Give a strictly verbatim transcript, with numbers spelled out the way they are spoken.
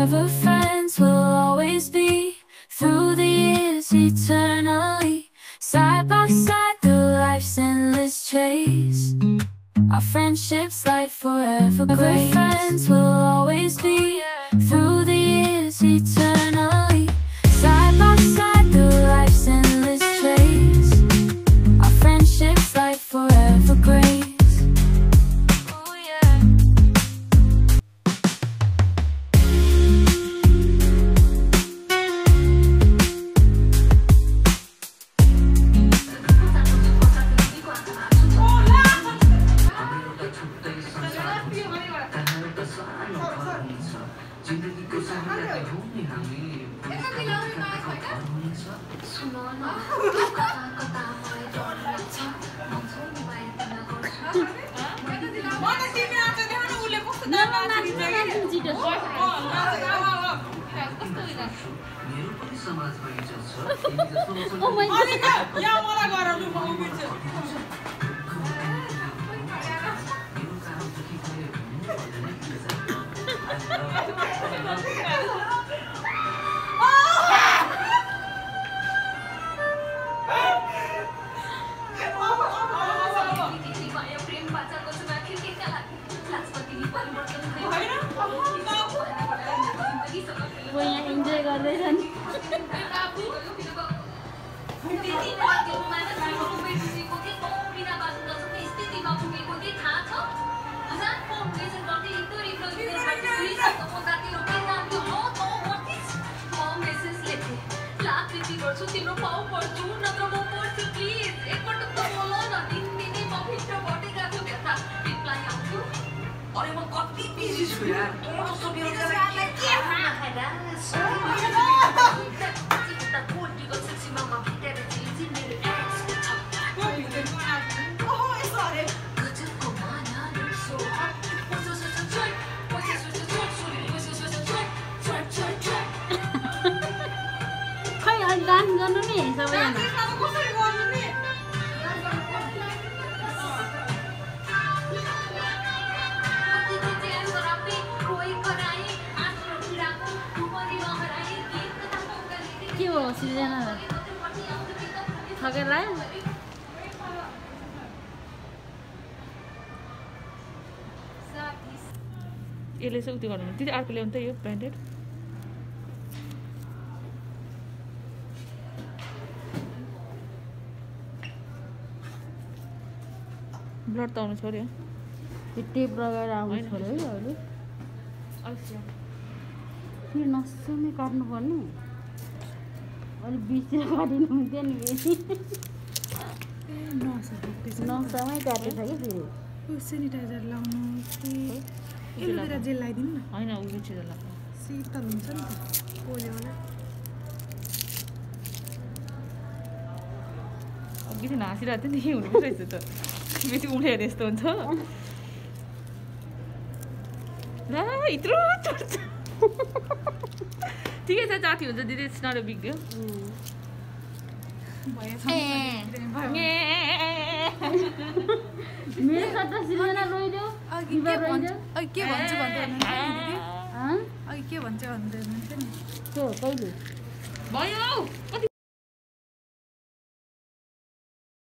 Forever friends will always be, through the years eternally, side by side through life's endless chase. Our friendships light forever grace. Friends will always be, through the years eternally, side by side through life's endless chase. Our friendships light forever grace. Oh my god. Ya मलाई गराउनु पाउँछ. वो यहाँ enjoy गर्दैछन्. अरे म कति busy छु यार तँ जस्तो बेरोजगार के खाना खै अलि डान्स गर्नु नि सबैजना. के हो सृजना थकेर लाग्यो? यसले चाहिँ उति गर्नु दिदी अर्को ल्याउनु त यो ब्रान्डेड ब्लड त आउनु छोड्यो. त्यो टेप लगाएर आउनु छोड्यो है अहिले. फेरि नसम्मै काट्नुपर्ने. अलिक बिचतिर काटिनु हुन्थ्यो नि फेरि. नसम्मै काटेछ कि फेरि. सेनिटाइजर लाउनु एलोभेरा जेल लगाइदिनु न. होइन उयो चाहिँ लाग्छ शीतल हुन्छ नि त पोलेवाला. अघि चाहिँ हाँसिरहेको थियो नि हुनुपर्छ रहेछ त. बेसी उठेर यस्तो हुन्छ ला यत्रो चढ्छ. ठिकै छ जाति हुन्छ दिदी. It's not a big deal. मेरो सट्टा सृजना रोइदेऊ. अघि के भन्छ अघि के भन्छ भन्दै हुनुहुन्थ्यो नि दिदी. अघि के भन्छ भन्दै हुनुहुन्थ्यो नि. त्यो कहिले भयो.